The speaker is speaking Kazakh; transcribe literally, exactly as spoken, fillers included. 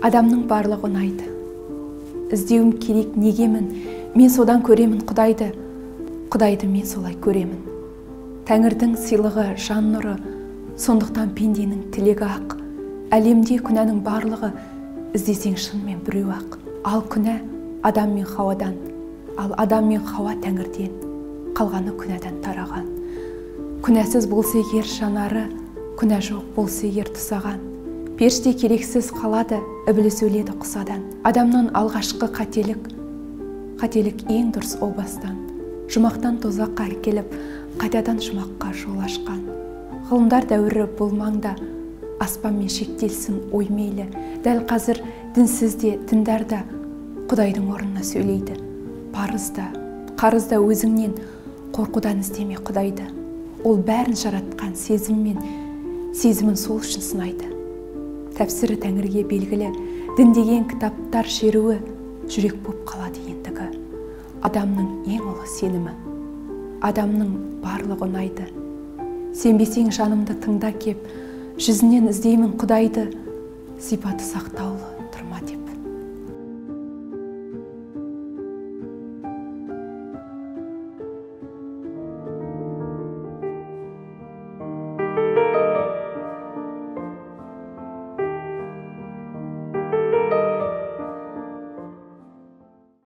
Адамның барлығы ұнайды. Іздеуім керек негемін, мен содан көремін Құдайды, Құдайды мен солай көремін. Тәңірдің сыйлығы жан нұры, сондықтан пенденің тілегі ақ. Әлемде күнәнің барлығы іздесең шынымен біреу ақ. Ал күнә адам мен Хауадан, ал адам мен Хауа Тәңірден, қалғаны күнәдан тараған. Күнәсіз болса егер жанары, күнә жоқ болса егер тұсаған. Періште керексіз қалады, ібіліс өледі құсадан. Адамнан алғашқы қателік, қателік ең дұрыс о бастан. Жұмақтан тозаққа әкеліп, қайтадан жұмаққа жол ашқан. Ғылымдар дәуірі болмаңда, аспанмен шектелсін ой мейлі. Дәл қазір дінсіз де, діндар да Құдайдың орнына сөйлейді. Парызда, қарызда өзіңнен қорқудан іздеме Құдайды. Ол бәрін жаратқан сезіммен, сезімін сол үшін сынайды. Тәпсірі Тәңірге белгілі, дін деген кітаптар шеруі жүрек боп қалады ендігі. Адамның ең ұлы сенімі, адамның барлығы ұнайды. Сенбесең жанымды тыңда кеп, жүзінен іздеймін Құдайды, сипаты сақтаулы,